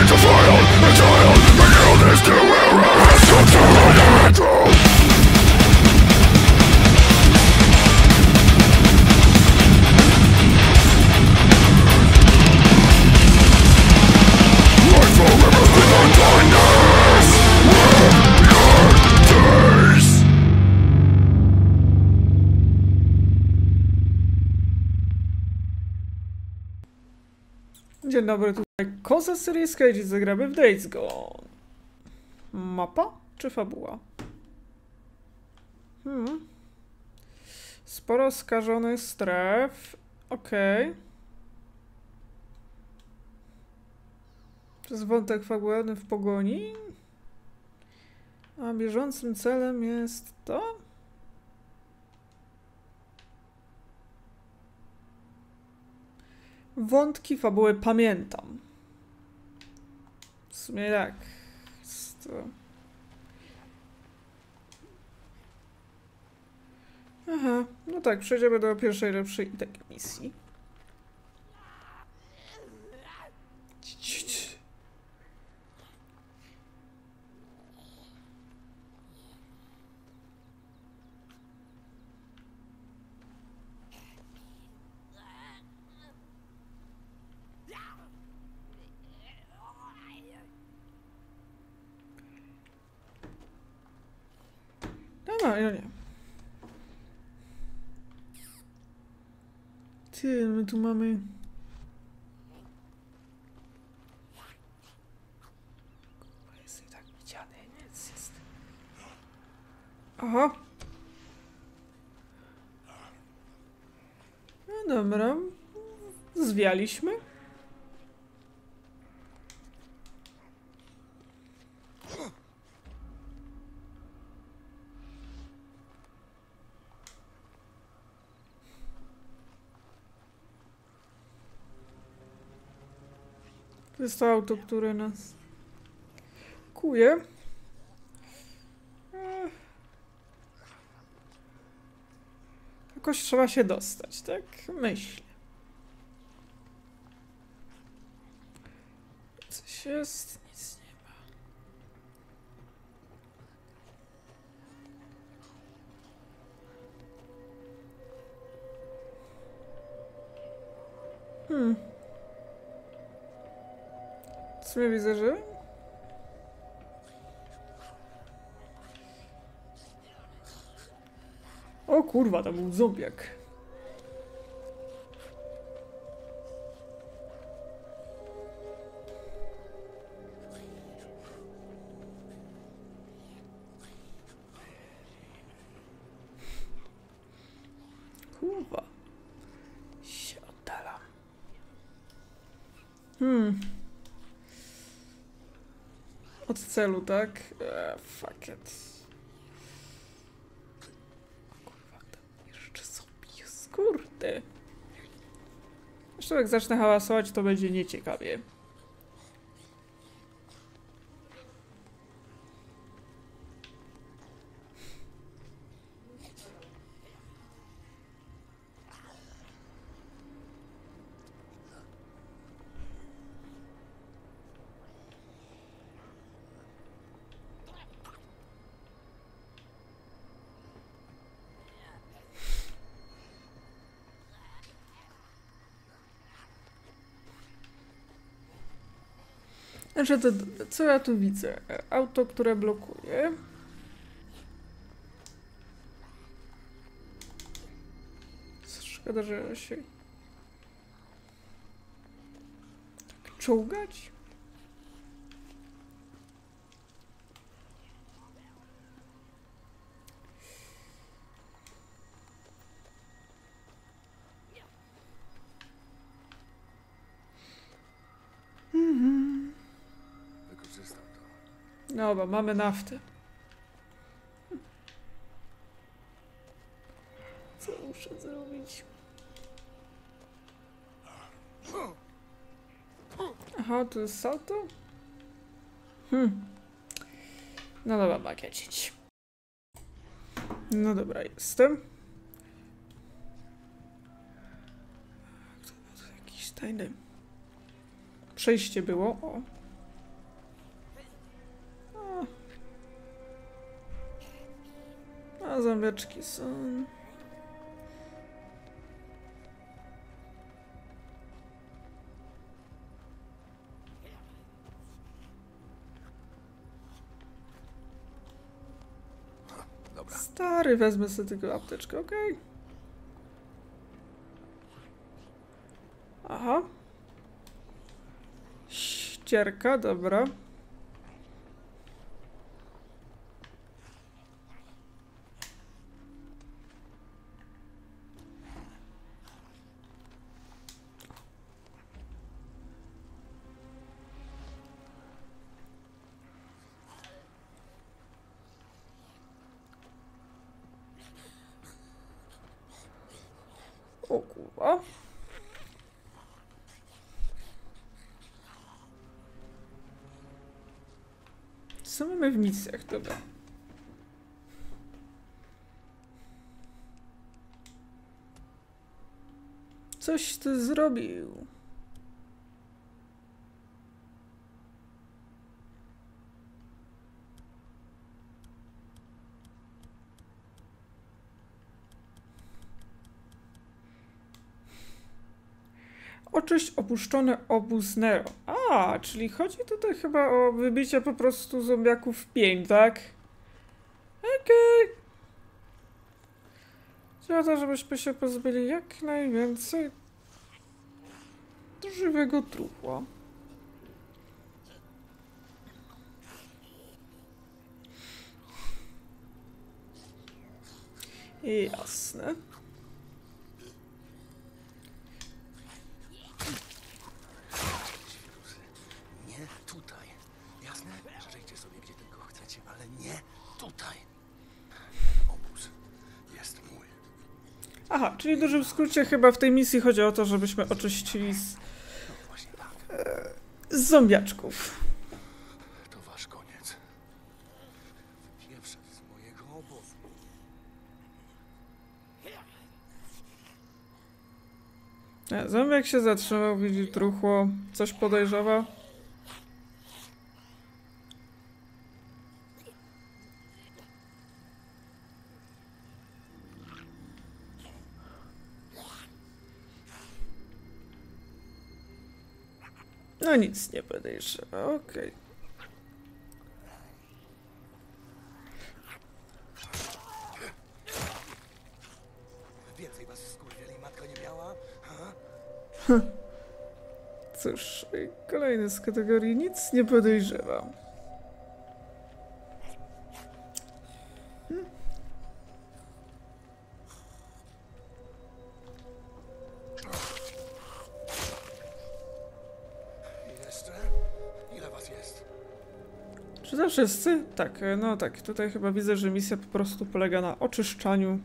Dzień dobry, tutaj Koza z serii Skate, zagramy w Days Gone. Mapa czy fabuła? Sporo skażonych stref. Okej. To jest wątek fabularny w pogoni. A bieżącym celem jest to? Wątki fabuły pamiętam. W sumie tak. Jest to... Aha, no tak, przejdziemy do pierwszej lepszej takiej misji. Dobra, ja nie. Ty, my tu mamy... Kurwa, jest i tak widziany, nic jest... Aha. No dobra. Zwialiśmy. To jest to auto, które nas kuje. Jakoś trzeba się dostać, tak? Myślę. Coś jest, nic nie ma. W sumie widzę, że... O kurwa, to był zombiak. Kurwa. Się oddalam. Od celu, tak? Fuck it. Kurwa, tam jeszcze sobie jest, kurde. Zresztą jak zacznę hałasować, to będzie nieciekawie. Znaczy, to, co ja tu widzę? Auto, które blokuje. Szkoda, że się tak czołgać. Dobra, mamy naftę. Co muszę zrobić? Aha, to jest salto? No dobra, makiecić. No dobra, jestem. To jakiś tajny przejście było, o. zombiaczki są? Dobra. Stary, wezmę sobie tylko apteczkę, okej. Aha. Ścierka, dobra. O kurwa. Co mamy w misjach? Dobra. Coś ty zrobił. Oczyść opuszczony obóz Nero. A, czyli chodzi tutaj chyba o wybicie po prostu zombiaków w pień, tak? Okej. Chodzi o to, żebyśmy się pozbyli jak najwięcej żywego truchła. Jasne. Nie tutaj. Jasne? Żyjcie sobie gdzie tylko chcecie, ale nie tutaj. Obóz jest mój. Aha, czyli w dużym skrócie chyba w tej misji chodzi o to, żebyśmy oczyścili No właśnie tak. z zombiaczków. To wasz koniec. Wypieprzę z mojego obozu. Zombiak się zatrzymał, widzi truchło, coś podejrzewa. No nic nie podejrzewa, okej. Więcej was skurwieli matka nie miała? Ha? Cóż, kolejny z kategorii nic nie podejrzewa. I jeszcze? Ile was jest? Czy to wszyscy? Tak, no tak. Tutaj chyba widzę, że misja po prostu polega na oczyszczaniu.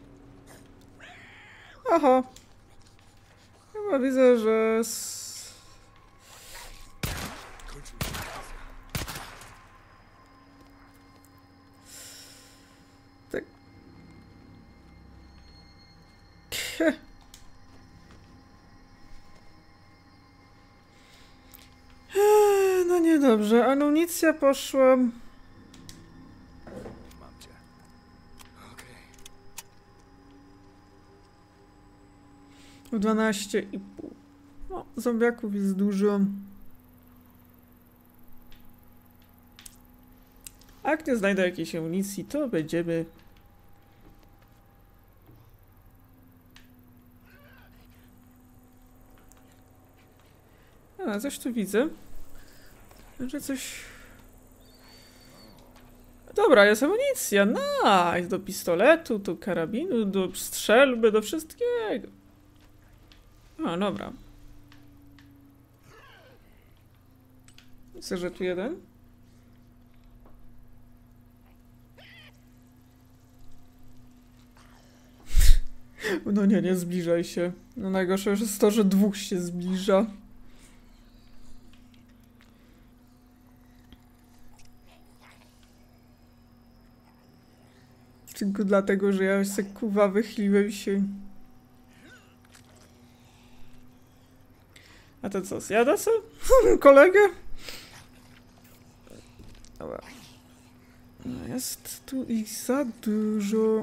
Aha. Chyba widzę, że... Kończy mi się misja. Tak. No niedobrze. Amunicja poszła... Mam cię. Okej. w 12,5. No, zombiaków jest dużo. A jak nie znajdę jakiejś amunicji, to będziemy... A, coś tu widzę. Że coś... Dobra, jest amunicja. Nice! Do pistoletu, do karabinu, do strzelby, do wszystkiego. A, dobra. Widzę, że tu jeden. No nie, nie zbliżaj się. No najgorsze jest to, że dwóch się zbliża. Tylko dlatego, że ja się kuwa wychyliłem się. A to co, zjada se? Kolegę? Dobra. No jest tu ich za dużo.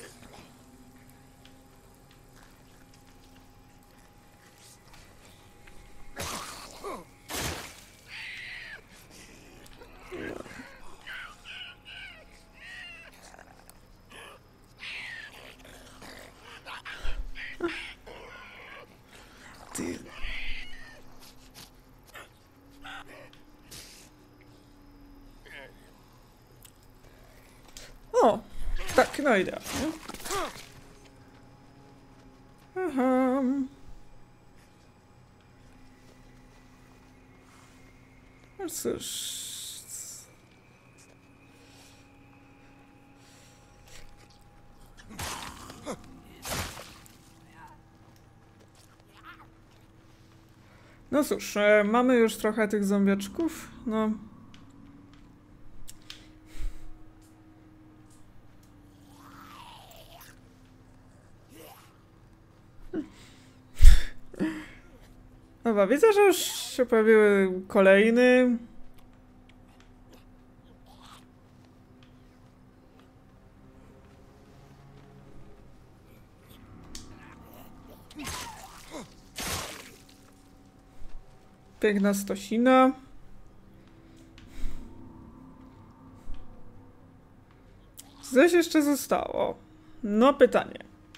Ty. O, tak, no idealnie. Aha. No cóż. No cóż, mamy już trochę tych zombiaczków, no. Dobra, widzę, że już się pojawiły kolejny. Piękna stosina. Coś jeszcze zostało. No pytanie.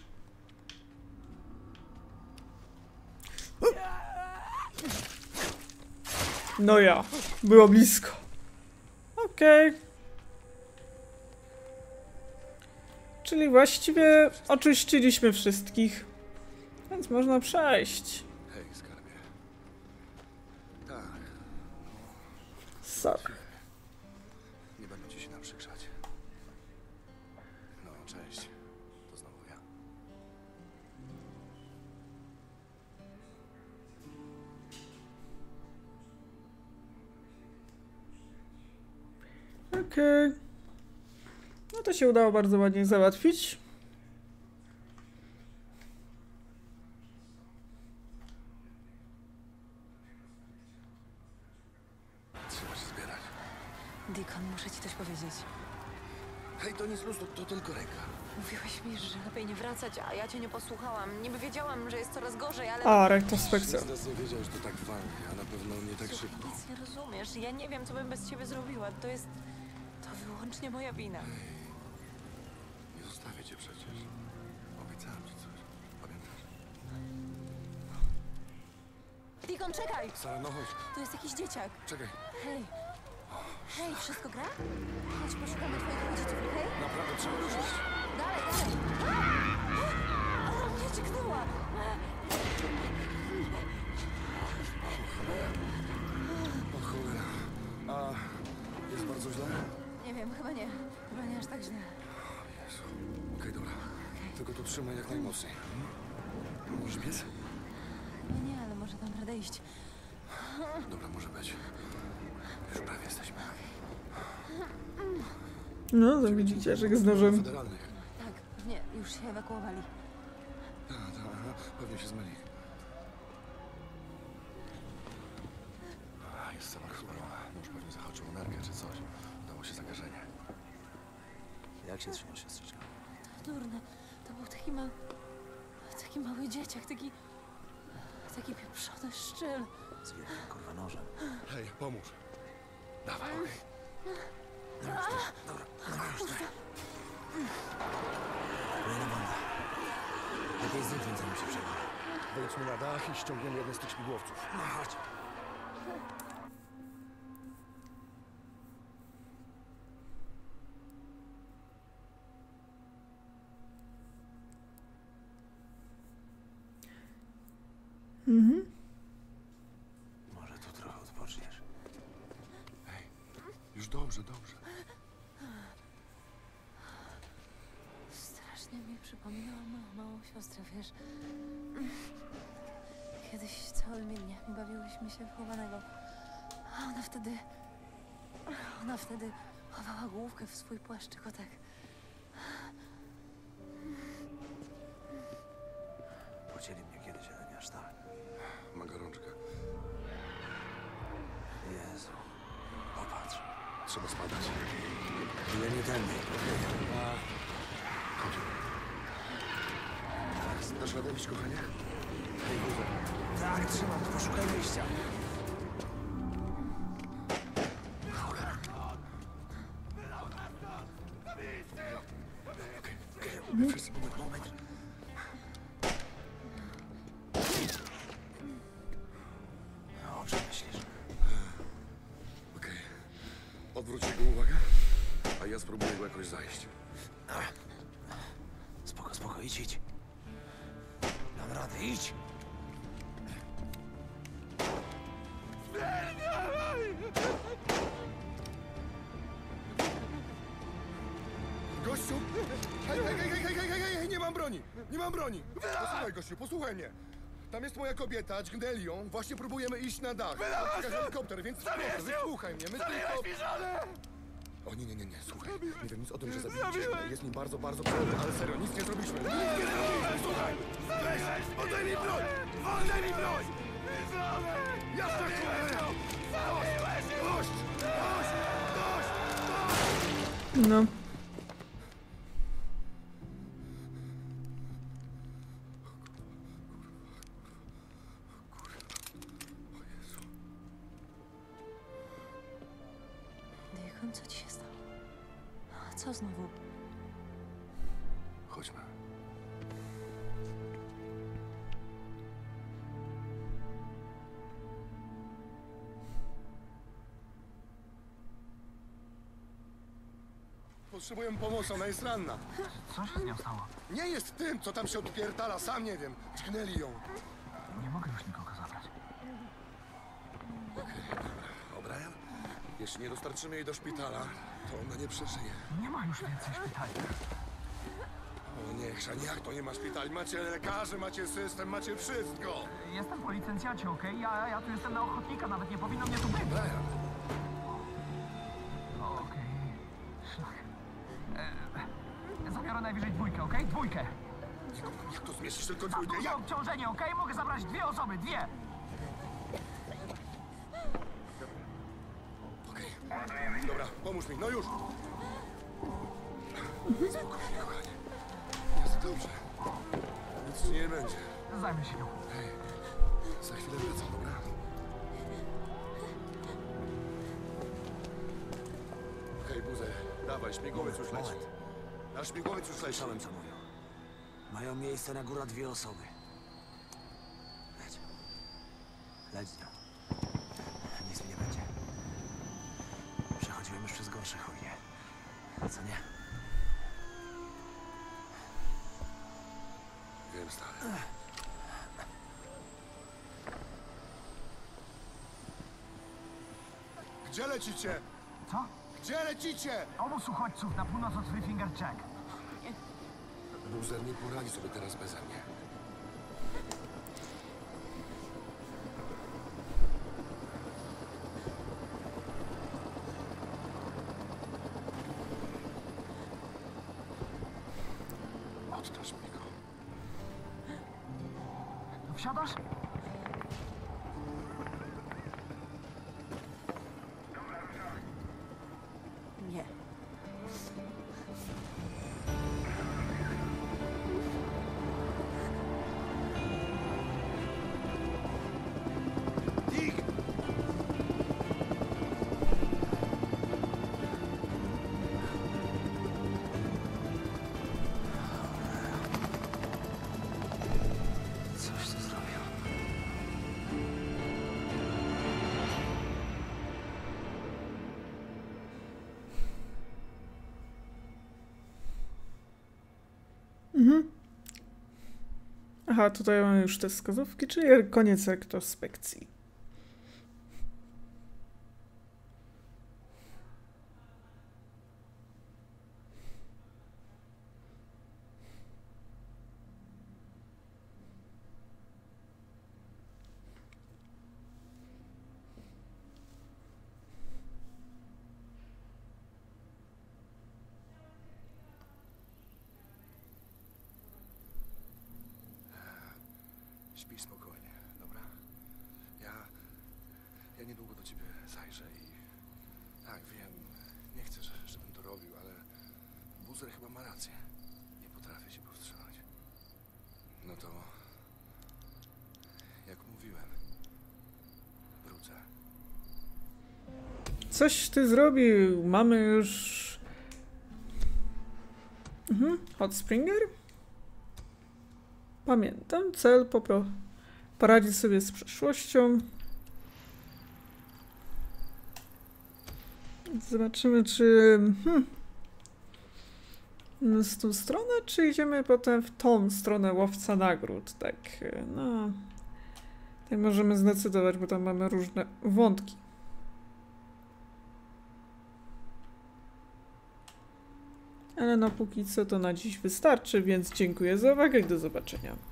No ja. Było blisko. Okej. Czyli właściwie oczyściliśmy wszystkich. Więc można przejść. Hej, skarbie. Tak, Sorry. nie będę ci się naprzykrzać. No, cześć. To znowu ja. Okej. No to się udało bardzo ładnie załatwić. Trzeba się zbierać. Deacon, muszę ci coś powiedzieć. Hej, to nic luz, to tylko ręka. Mówiłeś mi, że lepiej nie wracać, a ja cię nie posłuchałam. Niby wiedziałam, że jest coraz gorzej, ale... A, retrospekcja. Nikt z nas nie wiedział, że to tak walnie, a na pewno nie tak Słuchaj, szybko. nic nie rozumiesz. Ja nie wiem, co bym bez ciebie zrobiła. To jest... To wyłącznie moja wina. Nie zostawię cię przecież. Obiecałem ci coś. Pamiętasz? Deacon, czekaj! Sara, no chodź. Tu jest jakiś dzieciak. Czekaj. Hej. Hej, wszystko gra? Chodź, poszukamy twoich rodziców, okej? Naprawdę trzeba już iść. Dalej, dalej! O, mnie cieknęła! O cholera. A jest bardzo źle? Nie wiem, chyba nie. Chyba nie aż tak źle. Jezu. Okej, dobra. Tylko tu trzymaj jak najmocniej. Możesz biec? Nie, ale może dam radę iść. Dobra, może być. Już prawie jesteśmy. No, to widzicie, że z nożem. Federalnych. Tak, pewnie już się ewakuowali. Tak, aha, pewnie się zmyli. A, jest sama rozwalona. Mąż pewnie zahaczył o nerkę czy coś. Dało się zakażenie. Jak się trzymasz, siostrzyczka? Durne, to był taki mały dzieciak, taki pieprzony szczyl. Z wielkim kurwa nożem. Hej, pomóż. Dawaj, okej. Dobra, już tak. Kolejna banda. Lepiej zdjęć, zanim się przejdzie. Wejdźmy na dach i ściągniemy jeden z tych śmigłowców. No chodź. Może tu trochę odpoczniesz. Hej, już dobrze, dobrze. Strasznie mi przypominała moją małą siostrę, wiesz. Kiedyś całymi dniami bawiłyśmy się w chowanego. A ona wtedy chowała główkę w swój płaszczyk, o tak. Pocieli mnie kiedyś, ale nie aż tak. Ma gorączkę. Jezu. Popatrz. Trzeba spadać. Ale nie tędy. Dasz radę iść, kochanie? Hej, Buzer. Tak, trzymam. Poszukaj wyjścia. Cholera. Okej, wszyscy, moment. O czym myślisz? Okej. Odwróć jego uwagę, a ja spróbuję go jakoś zajść. Spoko, idź. Dam radę, idź! Gościu! Hej, nie mam broni! Posłuchaj, gościu, posłuchaj mnie! Tam jest moja kobieta, dźgnęli ją, właśnie próbujemy iść na dach. Czeka helikopter, więc proszę, wysłuchaj mnie, my tylko... O nie, słuchaj, nie wiem nic o tym, że zabiliście. Jest mi bardzo przykro, ale serio, nic nie zrobiliśmy. Słuchaj! Weź, oddaj mi broń! Jasna cholera! Dość! No. Deacon, co ci się stało? Co znowu? Chodźmy. Potrzebujemy pomocy, ona jest ranna. Co się z nią stało? Nie jest tym, co tam się odpierdala, sam nie wiem. Dźgnęli ją. Nie mogę już nikogo zabrać. Okej, dobra. O'Brien, jeśli nie dostarczymy jej do szpitala, to ona nie przeżyje. Nie ma już więcej szpitali. O nie, Chrzan, jak to nie ma szpitali? Macie lekarzy, macie system, macie wszystko. Jestem po licencjacie, okej? Ja tu jestem na ochotnika, nawet nie powinno mnie tu być. Brian, Okej. Szlak. Zabiorę najwyżej dwójkę, okej? Dwójkę. jak to zmieścisz tylko Mam dwójkę? duże Jak? obciążenie, okej? Mogę zabrać 2 osoby, 2. Okej. Dobra, pomóż mi, no już. Spokojnie, kochanie. Jest dobrze. Nic ci nie będzie. Zajmę się nią. Hej, za chwilę wracam, dobra? Hej, Buzer, dawaj, śmigłowiec już leci. Nasz śmigłowiec już leci. Słyszałem, co mówią. Mają miejsce na górę 2 osoby. Leć. Leć z nią. Nic mi nie będzie. Przechodziłem już przez gorsze chujnie. Co nie? Wiem, stary. Gdzie lecicie? Co? Gdzie lecicie? Obóz uchodźców na północ od Three Finger Jack. Buzer nie poradzi sobie teraz beze mnie. Oddasz mi go. Wsiadasz? Nie. Dick! Coś tu zrobił. Aha, tutaj mamy już te wskazówki, czyli koniec retrospekcji. Śpij spokojnie, dobra? Ja niedługo do ciebie zajrzę i... Tak, wiem, nie chcę, żebym to robił, ale Buzer chyba ma rację. Nie potrafię się powstrzymać. No to... jak mówiłem... wrócę. Coś ty zrobił. Mamy już... Hot Springer? Pamiętam. Cel poradzić sobie z przeszłością. Zobaczymy, czy... z tą stronę, czy idziemy potem w tą stronę łowca nagród. Tak, no... Tutaj możemy zdecydować, bo tam mamy różne wątki. Ale no póki co to na dziś wystarczy, więc dziękuję za uwagę i do zobaczenia.